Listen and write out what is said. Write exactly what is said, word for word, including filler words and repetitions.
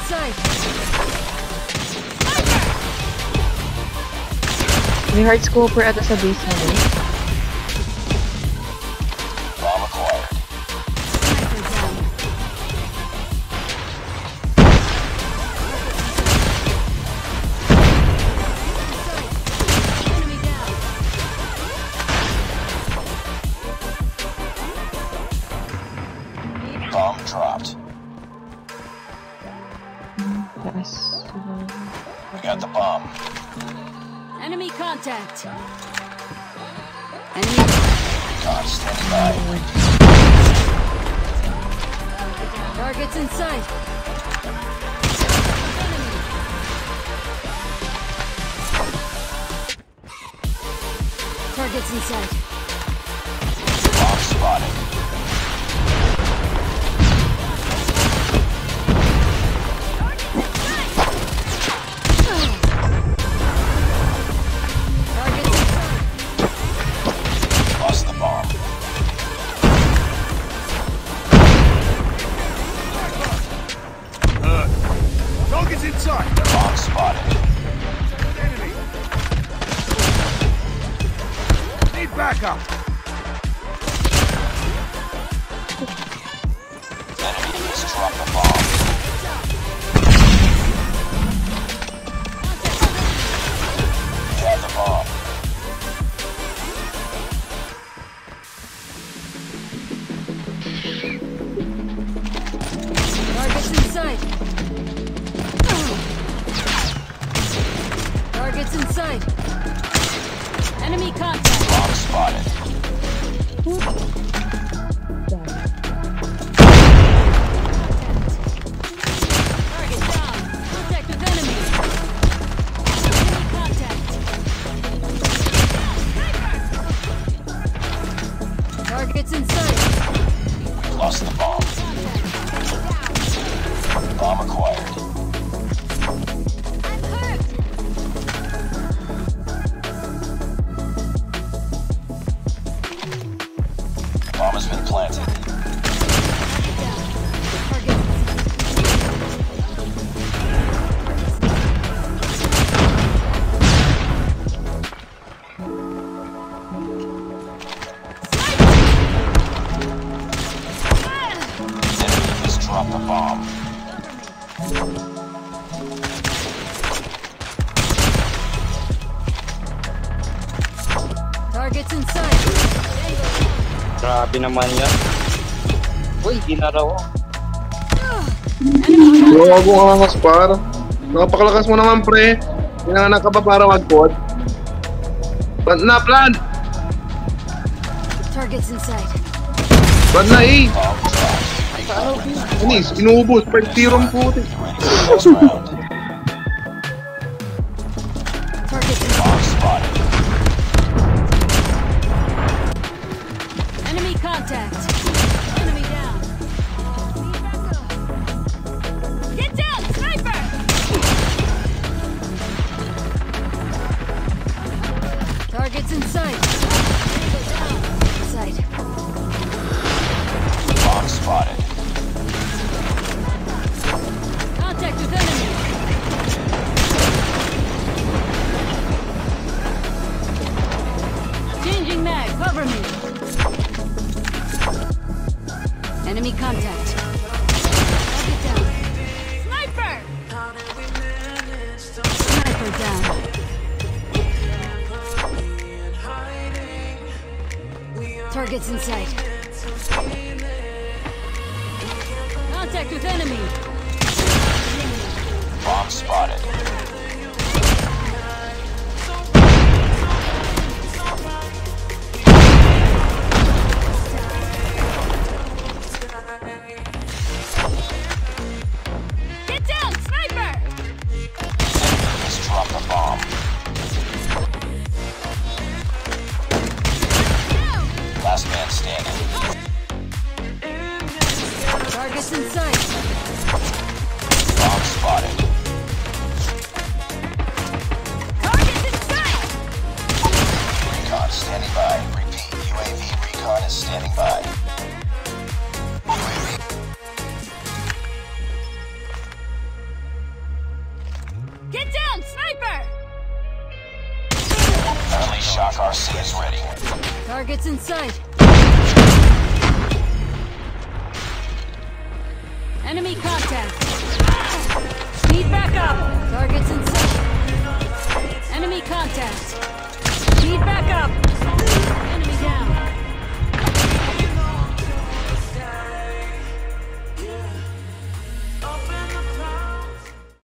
sight. May hard scoper ata sa base na rin. Bomb acquired. Sniper down. Enemy down. Bomb dropped. Taas. We got the bomb. Enemy contact. Enemy. Recon standing by. Targets in sight. Enemy. Targets in sight. Bomb spotted. Lost the bomb. Target's inside. Bomb spotted. Enemy. Need backup. Enemy has dropped the bomb. We have the bomb. Targets in sight. Targets in sight. Enemy contact. Bomb spotted. Target down. Contact with enemy. Enemy contact. Targets in sight. We've lost the bomb. Bomb acquired. I'm hurt. Bomb has been planted. Target. Enemy has dropped the bomb. Targets in sight. Grabe naman yan. Uy, ginaraw. Enemy Bro, contact. wag mo kang haspar. Nakapakalakas mo naman, pre. Pinanganak ka pa para mag-pod. Plant na, plant! Targets in sight. Plant na, eh! Bomb dropped. Anis, inuubos. five zero ang puti. Ready for the next round. Targets in sight. Bomb spotted. Enemy contact. Enemy down. Get down, sniper! Targets in sight. Sight. Bomb spotted. Contact with enemy. Changing mag, cover me. Enemy contact. Target down. Sniper! Sniper down. Targets in sight. Contact with enemy. Bomb spotted. Get down, sniper! Enemy has dropped the bomb. Last man standing. Targets in sight. Bomb spotted. Targets in sight! Recon standing by. Repeat, U A V recon is standing by. U A V Friendly Shock R C is ready. Targets in sight. Enemy contact. Speed back up. Targets in sight.